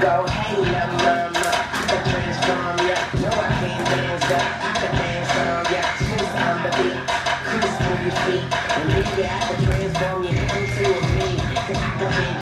go, hey, love mama, I can transform, yeah. No, I can't dance, I can dance on, yeah. Choose on the beat, cruise move your feet, and leave it at the